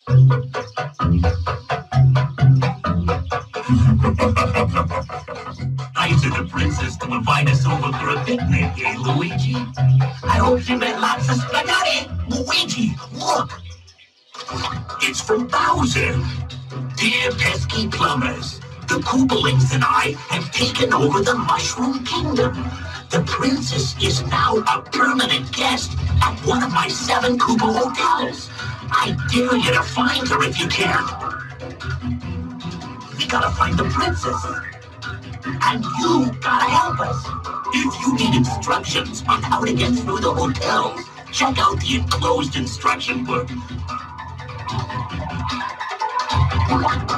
Nice of the princess to invite us over for a picnic, eh, Luigi? I hope she made lots of spaghetti. Luigi, look! It's from Bowser. Dear pesky plumbers, the Koopalings and I have taken over the Mushroom Kingdom. The princess is now a permanent guest at one of my 7 Koopa hotels. I dare you to find her if you can. We gotta find the princess. And you gotta help us. If you need instructions on how to get through the hotels, check out the enclosed instruction book.